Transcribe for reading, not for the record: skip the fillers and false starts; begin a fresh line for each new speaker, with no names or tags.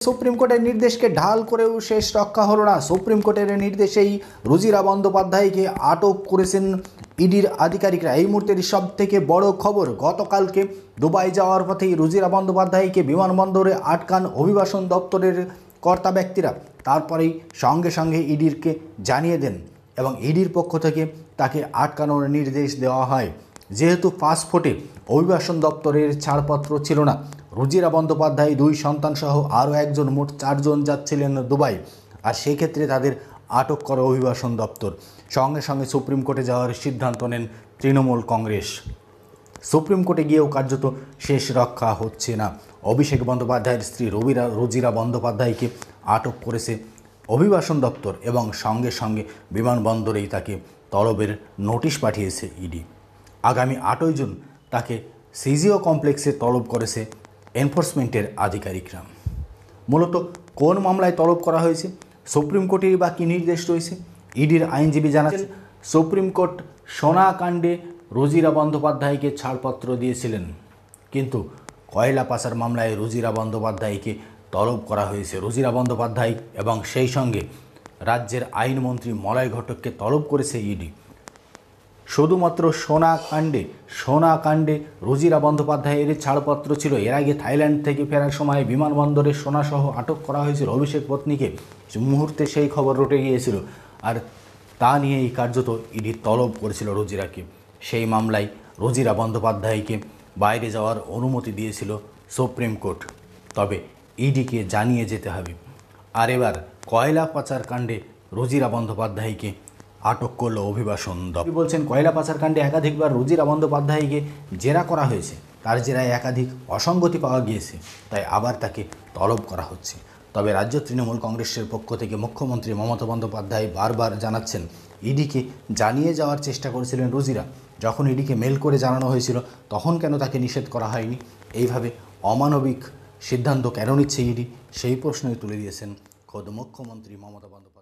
Supreme কোর্টের নির্দেশকে ঢাল করেও শেষ রক্ষা হলো না। সুপ্রিম কোর্টের নির্দেশেই রুজিরা বন্দ্যোপাধ্যায়কে আটক করেছেন ইডির আধিকারিকরা। এই মুহূর্তের সব থেকে বড় খবর, গতকালকে দুবাই যাওয়ার পথেই রুজিরা বন্দ্যোপাধ্যায়কে বিমানবন্দরে আটকান অভিবাসন দপ্তরের কর্তা ব্যক্তিরা। তারপরেই সঙ্গে সঙ্গে ইডিকে জানিয়ে দেন এবং ইডির পক্ষ থেকে তাকে আটকানোর নির্দেশ দেওয়া হয়। যেহেতু পাসপোর্টে অভিবাসন দপ্তরের ছাড়পত্র ছিল না, রুজিরা বন্দ্যোপাধ্যায় 2 সন্তানসহ আরও একজন, মোট 4 জন যাচ্ছিলেন দুবাই, আর সেই ক্ষেত্রে তাদের আটক করে অভিবাসন দপ্তর। সঙ্গে সঙ্গে সুপ্রিম কোর্টে যাওয়ার সিদ্ধান্ত নেন তৃণমূল কংগ্রেস। সুপ্রিম কোর্টে গিয়েও কার্যত শেষ রক্ষা হচ্ছে না। অভিষেক বন্দ্যোপাধ্যায়ের স্ত্রী রুজিরা বন্দ্যোপাধ্যায়কে আটক করেছে অভিবাসন দপ্তর এবং সঙ্গে সঙ্গে বিমানবন্দরেই তাকে তলবের নোটিশ পাঠিয়েছে ইডি। আগামী 8 জুন তাকে সিজিও কমপ্লেক্সে তলব করেছে এনফোর্সমেন্টের আধিকারিকরা। মূলত কোন মামলায় তলব করা হয়েছে, সুপ্রিম কোর্টেরই বা কী নির্দেশ রয়েছে? ইডির আইনজীবী জানাচ্ছেন, সুপ্রিম কোর্ট সোনা কাণ্ডে রুজিরা বন্দ্যোপাধ্যায়কে ছাড়পত্র দিয়েছিলেন, কিন্তু কয়লা পাচার মামলায় রুজিরা বন্দ্যোপাধ্যায়কে তলব করা হয়েছে। রুজিরা বন্দ্যোপাধ্যায় এবং সেই সঙ্গে রাজ্যের আইনমন্ত্রী মলয় ঘটককে তলব করেছে ইডি। শুধুমাত্র সোনা কাণ্ডে রুজিরা বন্দ্যোপাধ্যায়ের ছাড়পত্র ছিল। এর আগে থাইল্যান্ড থেকে ফেরার সময় বিমানবন্দরে সোনাসহ আটক করা হয়েছিল অভিষেক পত্নীকে। মুহূর্তে সেই খবর রটে গিয়েছিল, আর তা নিয়েই কার্যত ইডি তলব করেছিল রুজিরাকে। সেই মামলায় রুজিরা বন্দ্যোপাধ্যায়কে বাইরে যাওয়ার অনুমতি দিয়েছিল সুপ্রিম কোর্ট, তবে ইডিকে জানিয়ে যেতে হবে। আর এবার কয়লা পাচার কাণ্ডে রুজিরা বন্দ্যোপাধ্যায়কে আটক করল অভিবাসন দপ্তর। বলছেন, কয়লা পাচার কাণ্ডে একাধিকবার রুজিরা বন্দ্যোপাধ্যায়কে জেরা করা হয়েছে, তার জেরায় একাধিক অসঙ্গতি পাওয়া গিয়েছে, তাই আবার তাকে তলব করা হচ্ছে। তবে রাজ্য তৃণমূল কংগ্রেসের পক্ষ থেকে মুখ্যমন্ত্রী মমতা বন্দ্যোপাধ্যায় বারবার জানাচ্ছেন, ইডিকে জানিয়ে যাওয়ার চেষ্টা করেছিলেন রুজিরা। যখন ইডিকে মেল করে জানানো হয়েছিল তখন কেন তাকে নিষেধ করা হয়নি? এইভাবে অমানবিক সিদ্ধান্ত কেন নিচ্ছে ইডি, সেই প্রশ্নই তুলে দিয়েছেন খোদ মুখ্যমন্ত্রী মমতা বন্দ্যোপাধ্যায়।